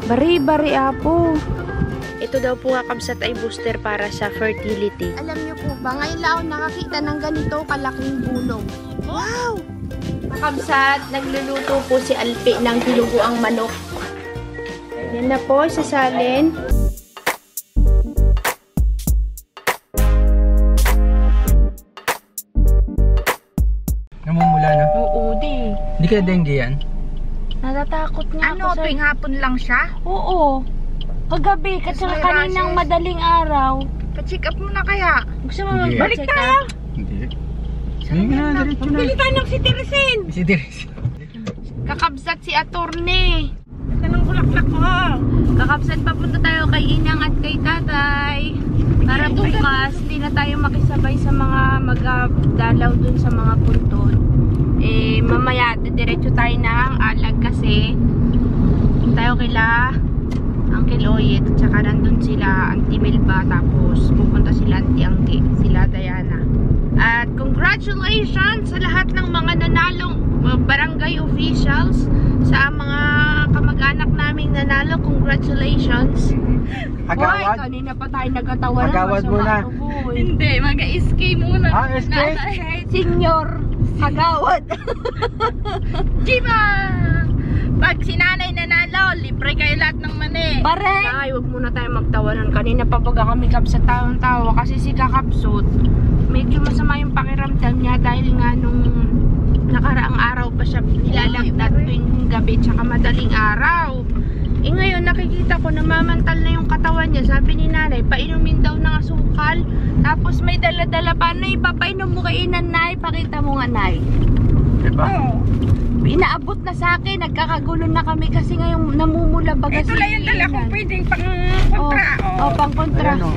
Bari-bari apo. Ito daw po kakabsat ay booster para sa fertility. Alam niyo po ba, ngayon lang ako nakakita ng ganito kalaking bulong. Wow! Kakabsat, nagluluto po si Alpi ng dinuguang manok. Yan na po, sasalin. Namumula na? Oo, di. Hindi kaya dengue yan? Natatakot nga Ano, ako sa... tuwing hapon lang siya? Oo. Kagabi, kasi May kaninang rashes. madaling araw. Pa-check up mo na kaya. Gusto mo Hindi. magpa-check up? Hindi. Hindi na, diretso na. Pili tayo ng si Teresin. Si Teres. Kakabsat si attorney. Tanong bulaklak ko. Kakabsat, papunta tayo kay Inang at kay Tatay. Para bukas, hindi na tayo makisabay sa mga magdalaw dun sa mga punton. Eh, mamaya, diretso tayo ng Alag kasi tayo kila Uncle Oyet at saka nandun sila Auntie Melba, tapos pupunta sila Auntie Angge, sila Diana. At congratulations sa lahat ng mga nanalong barangay officials, sa mga kamag-anak naming nanalo. Congratulations. Hoy, Agawad? kanina pa tayo nagkatawanan. Agawad muna. Hindi, mag-SK muna. Ah, SK? Senior Agawad. Jiba! Pag si nanay nanalo, libre kayo lahat ng mani. Pare! Ay, huwag muna tayo magtawanan. Kanina pa baga kami sa tawang-tawa kasi si Kakapsot, medyo masama yung pakiramdam niya dahil nga nung nakaraang araw pa siya nilalagnat tuwing gabi tsaka madaling araw. Eh ngayon nakikita ko namamantal na yung katawan niya. Sabi ni nanay, painumin daw ng asukal. Tapos may dala-dala pa. Nay, papainom mo kay Inan, Nay. Pakita mo nga, Nay. Diba? Inaabot na sa akin. Nagkakagulo na kami kasi ngayong namumula baga Ito lang yung dala kong pwedeng pang-kontra. Oh, pang-kontra. Ayan, oh.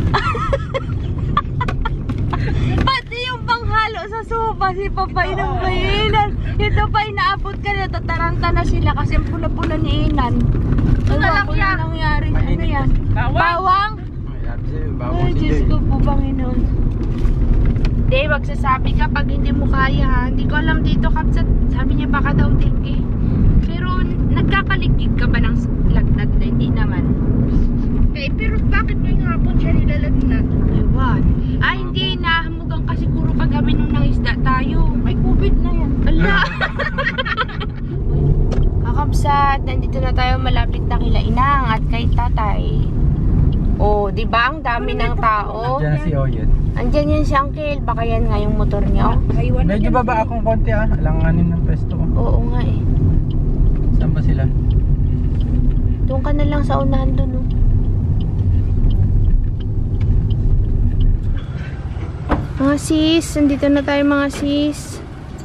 Pati yung panghalo sa sopa, si papainom kay Inan. Ito pa, inaabot ka na, tataranta na sila kasi ang pula-pula ni Inan. Ano po na nangyari? Ano yan? Bawang? Ay, Diyos ko po, Panginoon. Hindi, magsasabi ka pag hindi mo kaya, ha? Hindi ko alam dito, Kapsat. Sabi niya baka daw dengue. Pero nagkakaligig ka ba ng lagnat na? Hindi naman. Eh, pero bakit ngayong hapon siya nilalagnat? Ewan. Ay, hindi. Nahamugan ka siguro kagabi nung nangisda tayo. May COVID na yan. Ala! Kakabsat, nandito na tayo malapit na kila Inang at kay Tatay. Oh, di ba ang dami ng tao? Diyan na si Oyet. Andyan yan si Uncle, baka yan nga yung motor niya. Medyo baba akong konti ah. Alanganin ng pwesto ko. Oo nga eh. Saan ba sila? Doon ka na lang sa unahan doon, oh. Mga sis, nandito na tayo mga sis.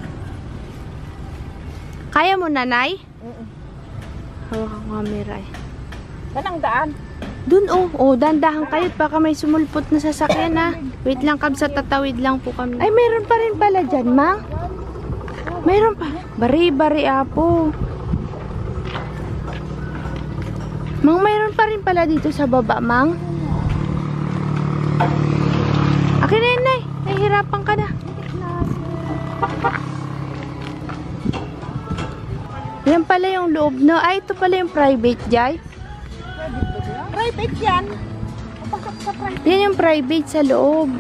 Kaya mo, nanay? Oo. Hawak ang camera eh. Saan ang daan? Doon oh, dandahan kayo baka may sumulpot na sasakyan ha. Wait lang, Kabsat, tatawid lang po kami. Ay, mayroon pa rin pala dyan, Mang. Mayroon pa. Bari-bari apo. Mang, mayroon pa rin pala dito sa baba, Mang. Akin na yun, Nay. Nahihirapan ka na. Yan pala yung loob, no? Ay, ito pala yung private, Jai. Private yan. Yan yung private sa loob.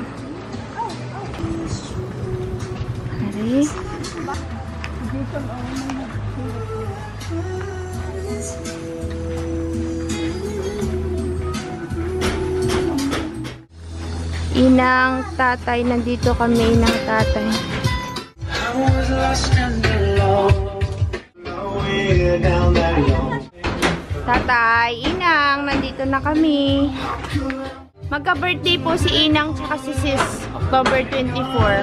Hari. Inang Tatay, nandito kami, Inang Tatay. Tatay, Inang, nandito na kami. Magka-birthday po si Inang tsaka si Sis, October 24.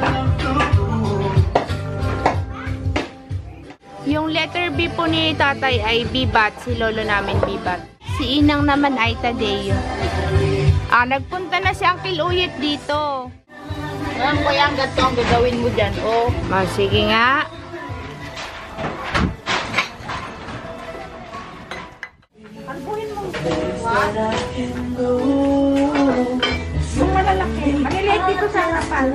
Yung letter B po ni Tatay ay Bibat, si lolo namin Bibat. Si Inang naman ay Tadeo. Nagpunta na si Uncle Uyet dito. Ngayon ko yan, ganito ang gagawin mo dyan. Oh. Sige nga. Albuhin mo. Yung malalaki. Maniliit dito sa harapan.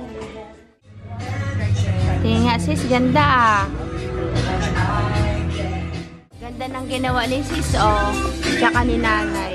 Tingnan nga sis, ganda ah. Ganda ng ginawa ni sis, oh. tsaka ni nanay.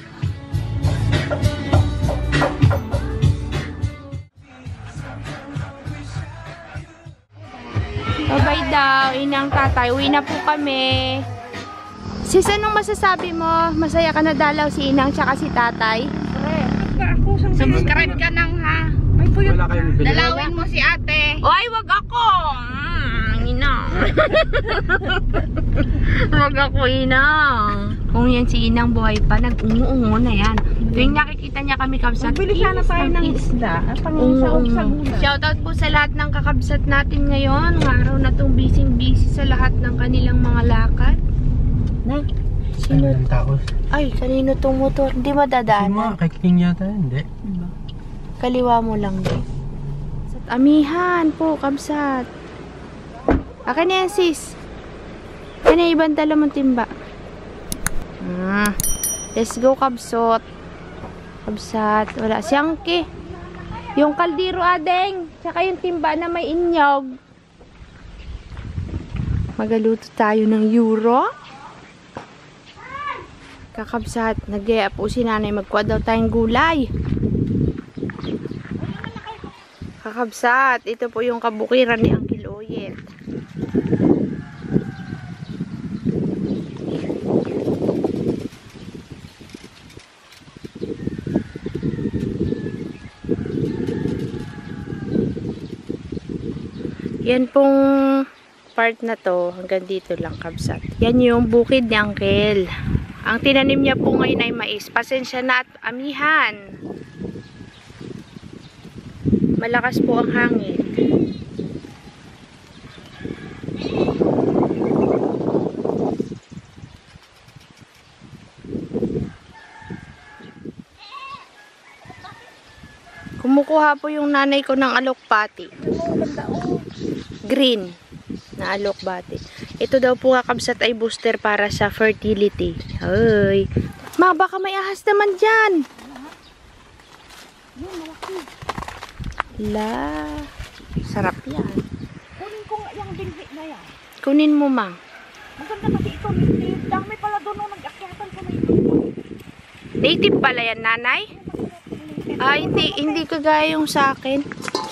Bye-bye daw, inang tatay. Uwi na po kami. Sis, anong masasabi mo? Masaya ka na dalaw si inang tsaka si tatay? Subscribe ka nang ha. Wala kayong bibili. Dalawin mo si ate. Ay, wag ako! Inang. Wag ako, inang. Kung yan si inang buhay pa, nag-ungo-ungo na yan. Tuwing nakikita niya kami kabsat. Bili sana tayo ng isda. At Sa shoutout po sa lahat ng kakabsat natin ngayon. Ng araw na itong busy sa lahat ng kanilang mga lakad. Na? Sino? Ang tao. Ay, kanino tong motor? Hindi Sino madadaanan. kay King yata? Hindi. Kaliwa mo lang din. Amihan po, kabsat. Akin na yan, sis. Yan na ibang tala mong timba. Let's go, kabsot. Kabsat. Wala siyang ki. Yung kaldero, adeng. Tsaka yung timba na may inyog. Magaluto tayo ng euro. Kakabsat. Nag-gaya po si nanay. Magkuha daw tayong gulay. Kakabsat, ito po yung kabukiran ni Uncle Oyet. Yan pong part na to, hanggang dito lang, kabsat. Yan yung bukid ni Uncle. Ang tinanim niya po ngayon ay mais. Pasensya na at amihan. Malakas po ang hangin. Kumukuha po yung nanay ko ng alokbati. Green na alokbati. Ito daw po kakabsat ay booster para sa fertility. Ay. Ma, baka may ahas naman dyan. La, sarap yan. Kunin ko nga yung binhi na yan. Kunin mo, ma. Maganda kasi ito. Dami pala doon nung nag-akyatan ko na ito. Native pala yan, nanay? Ah, hindi kagaya yung sa akin.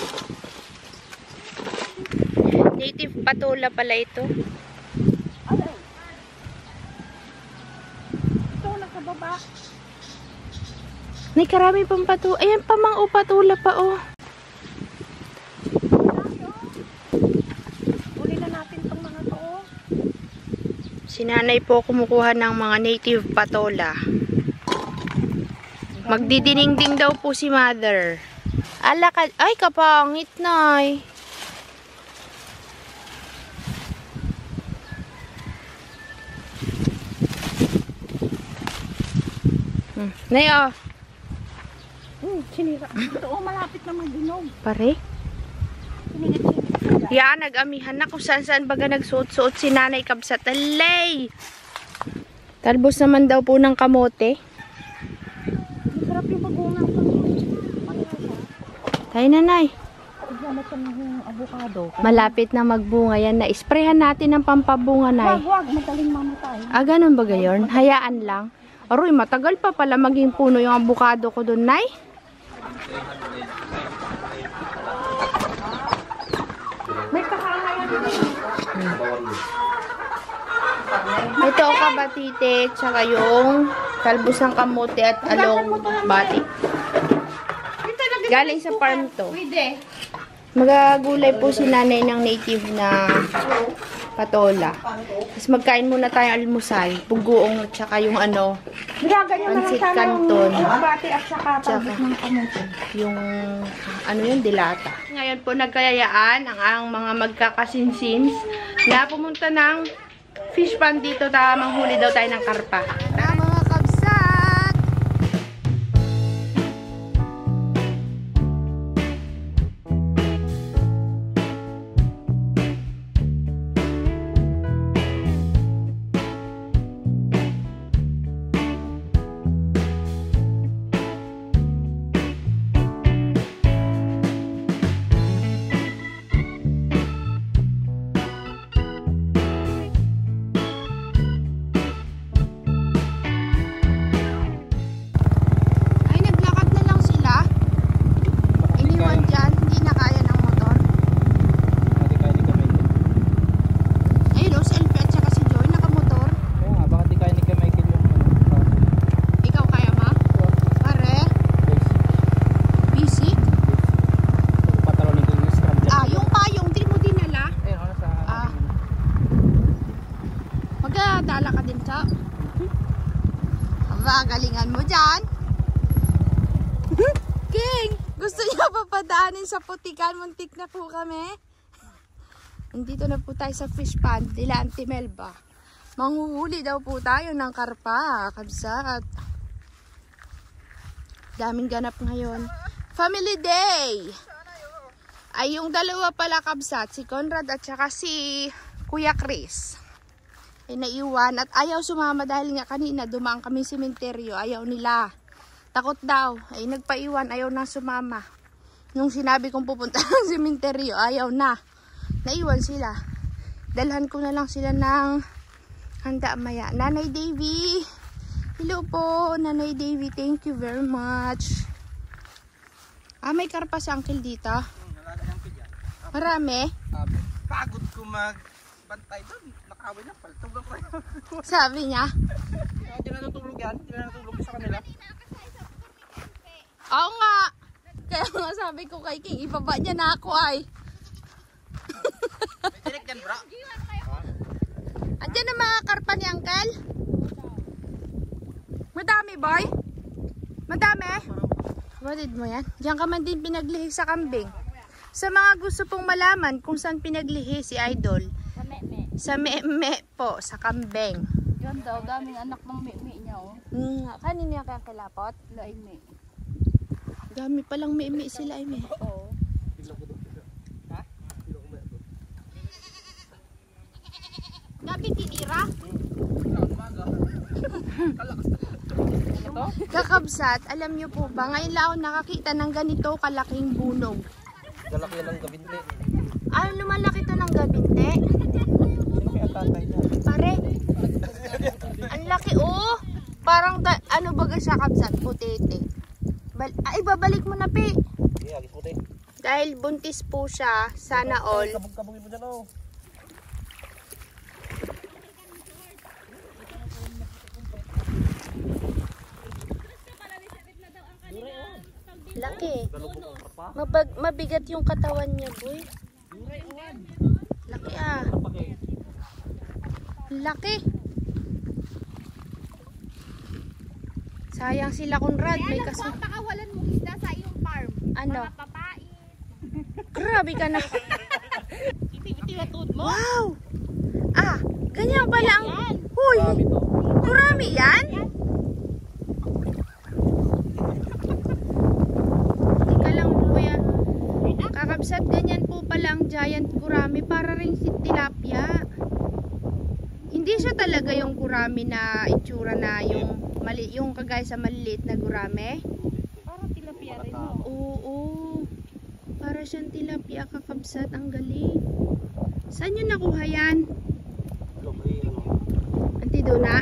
Native patola pala ito. Alay. Ito nasa baba. May karami pang patola. Ayan pa, mang patola pa, oh. Si nanay po kumukuha ng mga native patola. Magdidiningding daw po si mother. Alakad. Ay, kapangit, nay. Nay, oh. Sinira. Ito, malapit na magdinog. Pare? Sinigit-sigit. Yan, nag-amihan na kung saan-saan baga nagsuot-suot si nanay kabsat. Alay! Talbos naman daw po ng kamote. Masarap yung bagungan ko. Tayo, nanay. Igamit ko ng avocado. Malapit na magbunga yan. Na-sprayhan natin ng pampabunga, nay. Wag, madaling mamatay. Ah, ganun ba gayon? Hayaan lang. Aroy, matagal pa pala maging puno yung avocado ko doon, nay. May kahangayan din. Ito ang kabatite, tsaka yung talbos ng kamote at along bati. Galing sa farm to. Pwede. Magagulay po si nanay ng native na patola. Tapos magkain muna tayong almusal. Pugoong at tsaka yung ano, Nilaganyan na lang Pansit sana Canton. ng bati at saka talbos ng kamote. yung ano yun, dilata. Ngayon po nagkayayaan ang mga magkakasinsins na pumunta ng fish pond dito. Manghuli daw tayo ng karpa. Napakagalingan mo dyan. King, gusto niya papadaanin sa putikan. Muntik na po kami. Nandito na po tayo sa fish pond nila Auntie Melba. Manghuhuli daw po tayo ng karpa, kabsat. Daming ganap ngayon. Family Day! Ay yung dalawa pala kabsat, si Conrad at saka si Kuya Chris. Ay naiwan at ayaw sumama dahil nga kanina dumaan kami sa sementeryo. Ayaw nila. Takot daw. Ay nagpaiwan, ayaw na sumama. Nung sinabi kong pupunta ng sementeryo, ayaw na. Naiwan sila. Dalhan ko na lang sila ng handa maya. Nanay Davy. Hello po, Nanay Davy. Thank you very much. May karpa sa uncle dito. Marami? Pagod ko magbantay doon. Nakawin na, paltog ako. Sabi niya. Hindi na natutulog yan. Hindi na natutulog sa kanila. Oo nga. Kaya nga sabi ko kay King, ibaba niya na ako ay. May direct yan, bro. Andiyan na mga karpa ni uncle? Madami, boy? Madami? Walid mo yan. Diyan ka man din pinaglihi sa kambing. Sa mga gusto pong malaman kung saan pinaglihi si Idol. Sa meme. Sa meme po, sa kambing. Yan daw, daming anak ng meme niya, oh. Kanino yung kaya kilapot? Laime. Dami palang meme sila, Ime. Oo. Gabi tinira? Kakabsat, alam niyo po ba, ngayon lang ako nakakita ng ganito kalaking bunog. Galaki yan ng gabinte. Ay, lumalaki to ng gabinte. Sino kaya tatay niya? Pare, ang laki oh. Parang, ano baga siya kabsat? Putete. Ay, babalik mo na, Pi. Sige, agis puti. Dahil buntis po siya, sana all. Kabog-kabogin mo dyan, oh. Laki. Mabigat yung katawan niya, boy. Laki ah. Laki. Sayang sila Conrad. May kasama. Pakawalan mo isda sa iyong farm. Ano? Mga papain. Grabe ka na. Iti-iti matod mo. Wow! Ah, ganyan pala ang... Yan. Huy! Kurami yan? Tika lang po yan. Kakabsat, ganyan po pala ang giant gurami. Para rin si tilapia. Hindi siya talaga yung gurami na itsura na yung kagaya sa maliliit na gurami. Parang tilapia rin mo. Oo. Para siyang tilapia, kakabsat. Ang galing. Saan nyo nakuha yan? Auntie Duna?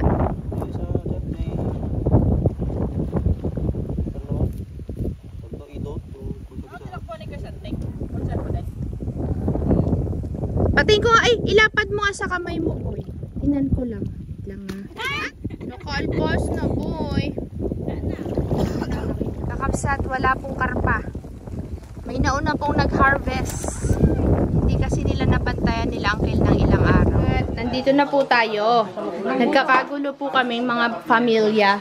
Pating ko, ay, ilapad mo nga sa kamay mo, boy. Tinan ko lang. Lang nga. Nakalpas na, boy. Kakabsat, wala pong karpa. May nauna pong nag-harvest. Hindi kasi nila nabantayan nila uncle ng ilang araw. Nandito na po tayo. Nagkakagulo po kami mga pamilya.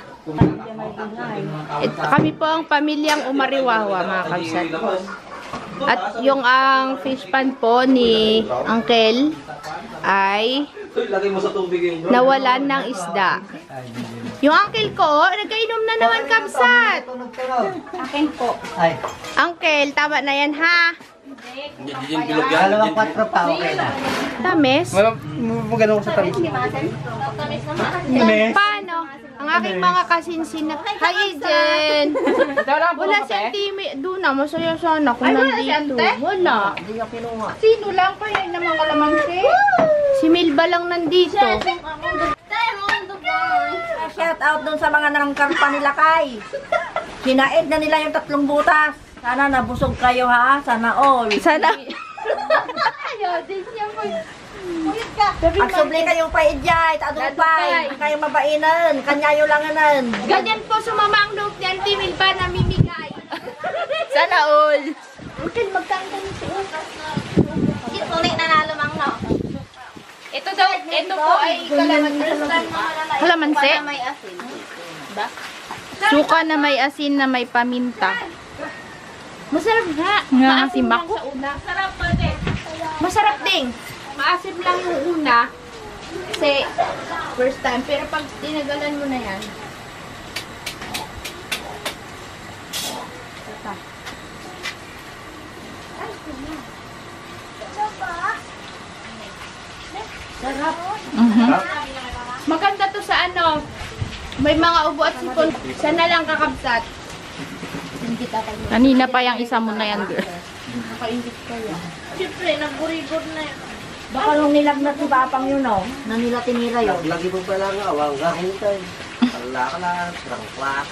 Kami po ang pamilyang Umariwawa, mga kabsat. At yung ang fish pan po ni uncle ay nawalan ng isda. Yung uncle ko, nagkainom na naman, kabsat. Akin po. Ay. Uncle, tama na yan ha. Dalawang 4 pa, okay na. Tamis? Magano ko sa tamis. Paano? Ang aking mga kasinsin na... Hi, Eden! Wala si Auntie Duna. Masaya sana kung nandito. Wala. Sino lang pa yun ng mga kalamansi? Si Milba lang nandito. Shout out dun sa mga nanangkarpa nila kay. Sinaid na nila yung 3 butas. Sana nabusog kayo ha. Sana all. Sana. Pagsubli kayong paidjay, taadupay. Kayong mabainan. Kanyayo langanan. Ganyan po sumama ang loob ni Auntie Milba na mimigay. Sana all. Until magkanta ni si Ukas na. Ito nanalo mang no. Ito po ay kalamansi. Kalamansi? May asin. ba? Suka na may asin na may paminta. Masarap nga. Nga, Maasim lang simbako. sa una. Masarap din. Maasim lang yung una. Kasi first time. Pero pag tinagalan mo na yan. Sarap. Maganda to sa ano. May mga ubo at sipon. Sana lang kakabsat. Hindi tayo. Kanina pa yung isa mo na yan, girl. Nakaingit kaya. Siyempre, nagburigod na yan. Baka nung nilagnat si Papang yun, oh, na nila tinira yun. Lagi mo pala nga, awang gahin tayo. Wala ka na, trangklak.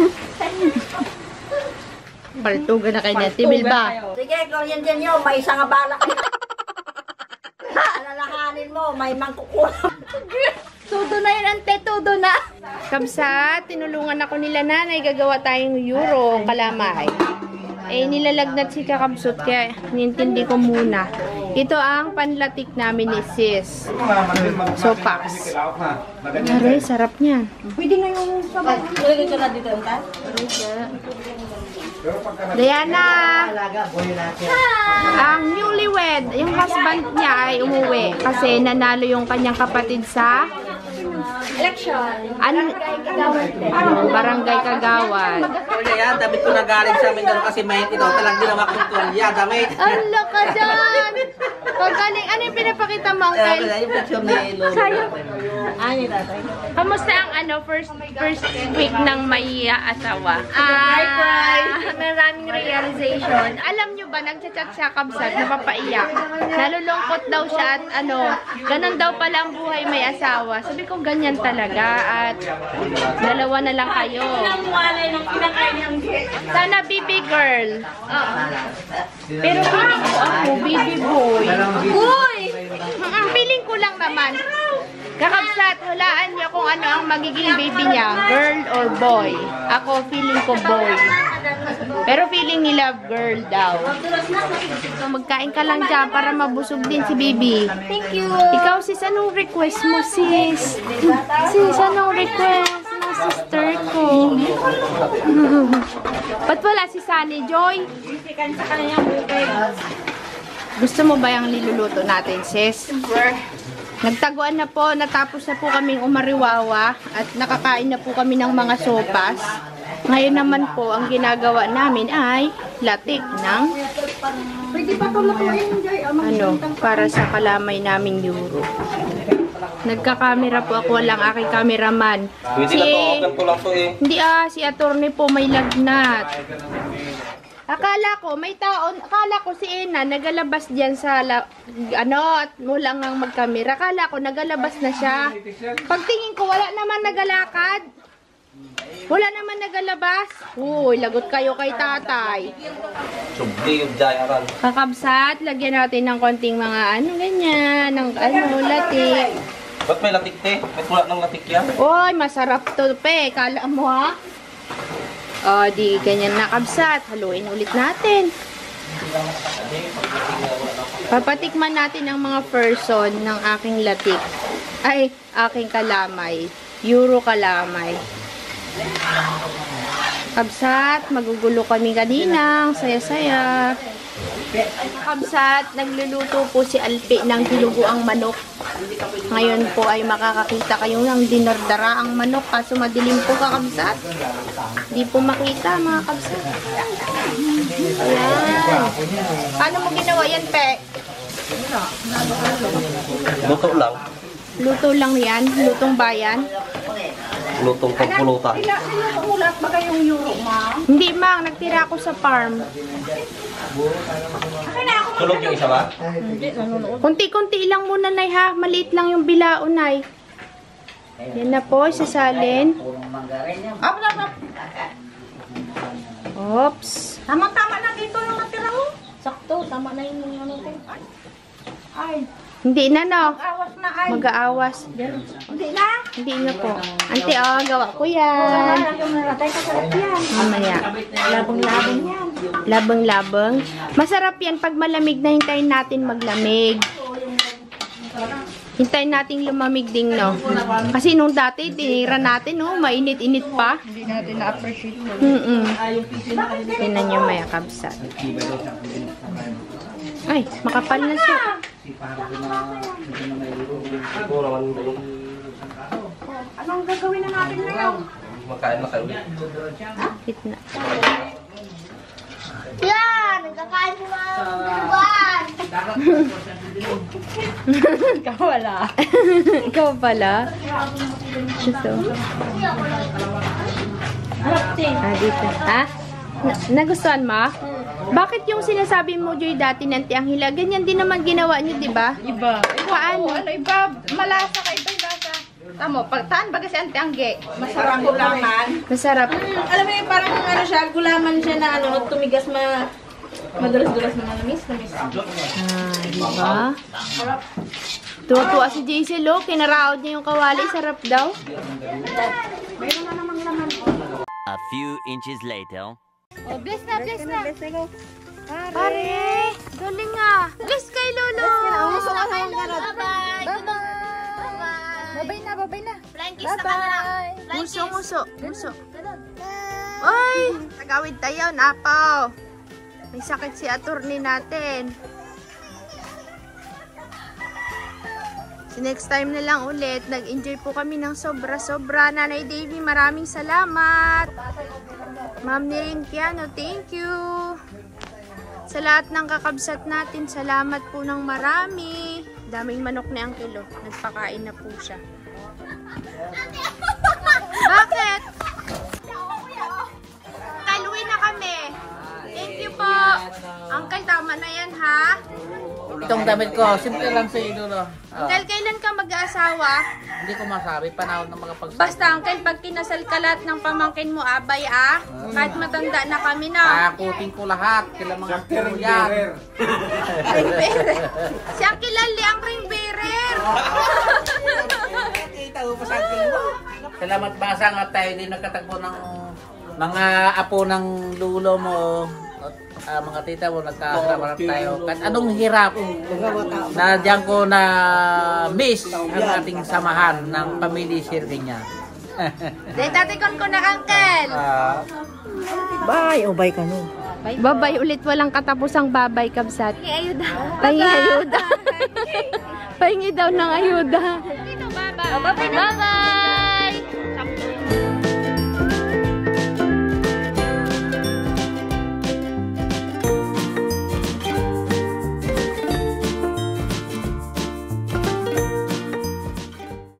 Paltugan na kayo na. Tibil ba? Sige, kuryente nyo, may isang abala kayo. Alalahanin mo, may mangkukulam. Todo na yun, ante. Todo na. Kamsat, tinulungan ako nila nanay. Gagawa tayong euro, kalamay. Eh, nilalagnat si Kakabsot, kaya nintindi ko muna. Ito ang panlatik namin ni Sis. So, Pax. Aray, sarap niyan. Pwede na yung sabay. Ilagay ko na dito, anta? Diana! Ang newlywed, yung husband niya ay umuwi kasi nanalo yung kanyang kapatid sa Election. Barangay Kagawad. Kuya yan, damit ko nagaling sa amin doon kasi may ito, talang ginawa ko ito. Yeah, damit. Ala ka dyan! Pagaling, ano yung pinapakita mo, Uncle? Yung picture ni Lolo. Ani, tatay. Kamusta ang first week ng may asawa? Maraming realization. Alam nyo ba, nagchat-chat siya Kabsat, napapaiyak. Nalulungkot daw siya at ganun daw pala ang buhay may asawa. Sabi ko, ganyan talaga at dalawa na lang kayo. Sana baby girl. Pero feeling ko ako, baby boy. Boy! Feeling ko lang naman. Kakabsat, hulaan niyo kung ano ang magiging baby niya, girl or boy. Ako, feeling ko boy. Pero feeling nila girl daw. So, magkain ka lang dyan para mabusog din si baby. Thank you. Ikaw, sis, anong request mo, sis? Sis, anong request mo, sister ko? Ba't wala si Sunny Joy? Gusto mo ba yung niluluto natin, sis? Nagtaguan na po, natapos na po kaming umariwawa at nakakain na po kami ng mga sopas. Ngayon naman po, ang ginagawa namin ay latik ng para sa kalamay naming euro. Nagka-camera po ako, walang aking cameraman. Hindi si attorney po may lagnat. Akala ko, may taon, akala ko si Ena nagalabas diyan sa, at wala ngang magkamera. Akala ko, nagalabas na siya. Pagtingin ko, wala naman nagalakad. Wala naman nagalabas. Uy, lagot kayo kay tatay. Subli yung jayaran. Kakabsat, lagyan natin ng konting mga ganyan, ng latik. Ba't may latik te? May pula ng latik yan? Uy, masarap to, pe. Kala mo, ha? O, di ganyan na, kabsat. Haluin ulit natin. Papatikman natin ang mga person ng aking latik. Ay, aking kalamay. Euro kalamay. Kabsat, magugulo kami kanina. Saya-saya. Kabsat, nagluluto po si Alpi ng dinuguang manok. Ngayon po ay makakakita kayo ng dinardara ang manok. Kaso madilim po kakabsat. Di po makita mga kabsat. Ayan. Paano mo ginawa yan, Pe? Luto lang. Luto lang yan? Lutong bayan? Lutong pagpulutan. Ulat ba kayong euro, ma? Hindi, Mang. Nagtira ako sa farm. Tulog yung isa ba? Kunti-kunti lang muna, Nay, ha? Maliit lang yung bilaon, Nay. Yan na po, isasalin. Oops. Tama-tama na dito yung natira mo. Sakto, tama na yung Ay, Hindi na, no? awas na ay. Mag-aawas. Hindi na. Hindi na po. Ante, gawa ko yan. Yung naratay ka sarap yan. Mamaya. Labang-labang yan. Labang-labang. Masarap yan pag malamig na hintayin natin maglamig. Hintayin nating lumamig ding, no? Kasi nung dati, tinira natin, no? Mainit-init pa. Hindi natin na-appreciate mo. Tingnan nyo, Maya Kabsat. Ay, makapal na siya. Anong gagawin na natin ngayon? Makain na kayo. Gitna. Yan! Nagkakain mo mga buwan! Ikaw wala. Ikaw pala. Ito. Dito. Ha? Nagustuhan mo? Bakit yung sinasabi mo, Joy, dati ng Tiang Hila, ganyan din naman ginawa niyo, di ba? Iba. Paano? Ano iba? Malasa ka, iba lasa. Tamo, pagtaan baga si Ante Angge. Masarap gulaman. Masarap. Alam mo yung parang ano siya, gulaman siya na ano, tumigas madulas-dulas na malamis. Di ba? Tuwa-tuwa si JC, lo. Kinaraod niya yung kawali. Sarap daw. A few inches later. Oh, bless na, bless na. Pare, galing nga. Bless kay Lolo. Bless na kay Lolo. Bye-bye. Babay na, babay na. Bye-bye. Muso. Ay, tagawid tayo, napaw. May sakit si attorney natin. So next time na lang ulit, nag-enjoy po kami ng sobra-sobra. Nanay Davy, maraming salamat. Ma'am Nirinkiano, thank you. Sa lahat ng kakabsat natin, salamat po ng marami. Daming manok ni Uncle, oh. Nagpakain na po siya. Bakit? Uncle, uwi na kami. Thank you po. Uncle, tama na yan, ha? Itong damit ko, simple lang sa idolo. Uncle, kailan ka mag-aasawa? Hindi ko masabi, panahon ng mga pagsasabi. Basta, Uncle, pag kinasal ka lahat ng pamangkin mo, abay, ah. Kahit matanda na kami na. Akutin ko lahat, kila mga puro yan. Ring bearer. Si Uncle Lali ang ring bearer. Salamat basang at tayo din nagkatagpo ng mga apo ng lulo mo. At mga tita mo, nagkakaharap tayo. Kahit anong hirap na diyan ko na miss ang ating samahan ng pamilya Sirvinya. Dahil tatikon ko na, Uncle. Bye! O bye ka no. Babay ulit, walang katapusang babay, Kabsat. Pahingi ayuda. Pahingi daw ng ayuda. Bye-bye.